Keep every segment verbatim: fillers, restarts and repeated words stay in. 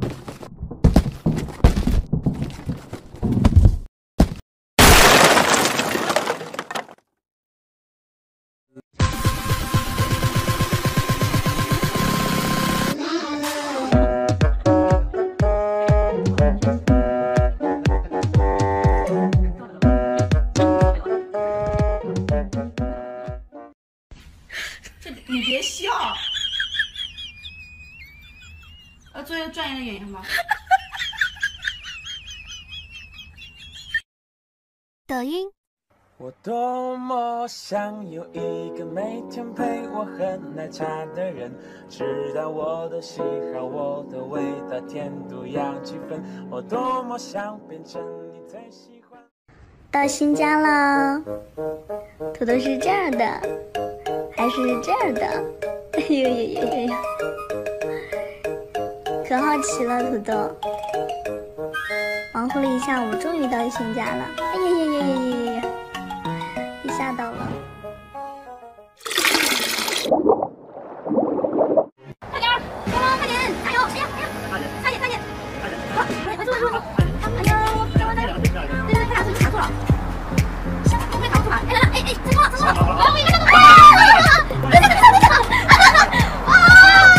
你别笑，要做一个专业的演员吗？ 抖音。 我多么想有一个每天陪我喝奶茶的人，知道我的喜好，我的味道，甜度要几分。我多么想变成你最喜欢。 到新家了，土豆是这样的，还是这样的？哎呦呦呦呦呦！可好奇了，土豆。忙活了一下午，终于到新家了。哎呀呀呀呀呀呀！被吓到了。 快点，快点，快点，加油！哎呀，哎呀，快点，快点，快点，快点，快坐，坐，坐。哎呦，加油，加油！对对对，快点，卡住了。我快卡住了。哎来来，哎哎，怎么了？怎么了？我我一个都没。别别别别别！啊！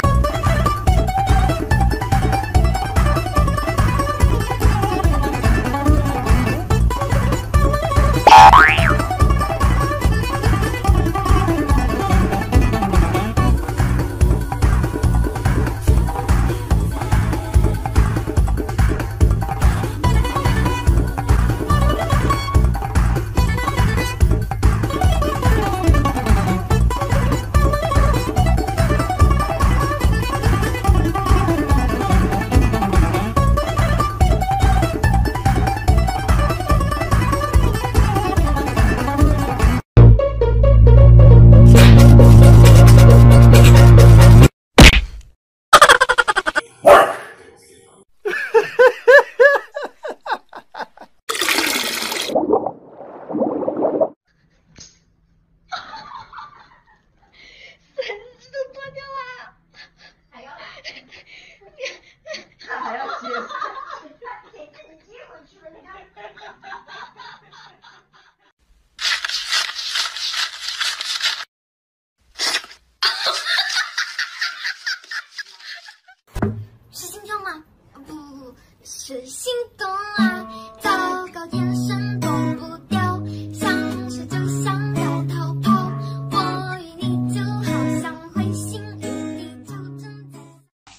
是心跳吗？不不不，是心动啊！糟糕，眼神躲不掉，想吃就想要逃跑。我与你就好像彗星与地球正在。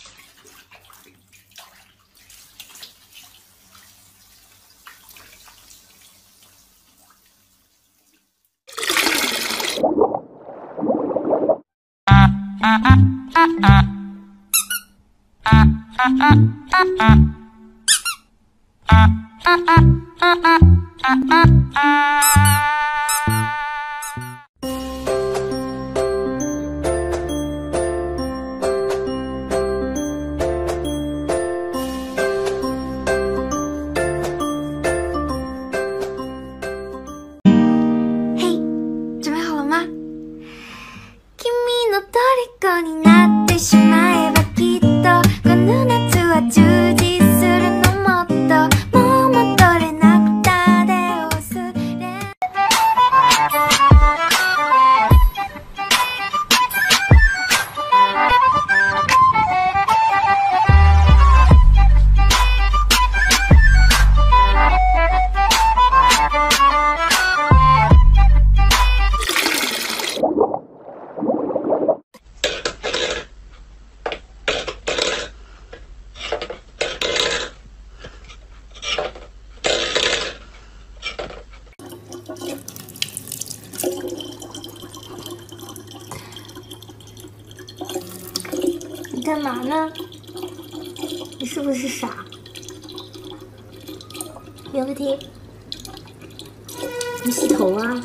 嘿，准备好了吗？君の虜になってしまえばきっとこの夏は充実するのもっともう戻れなくたで忘れ。你干嘛呢？你是不是傻？别问题。你洗头啊？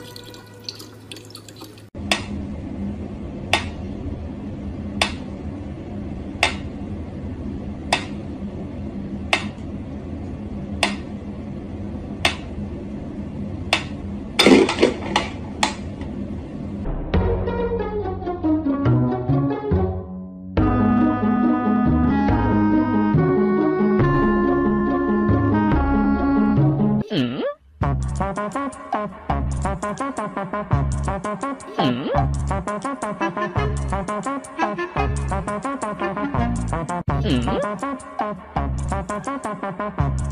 嗯。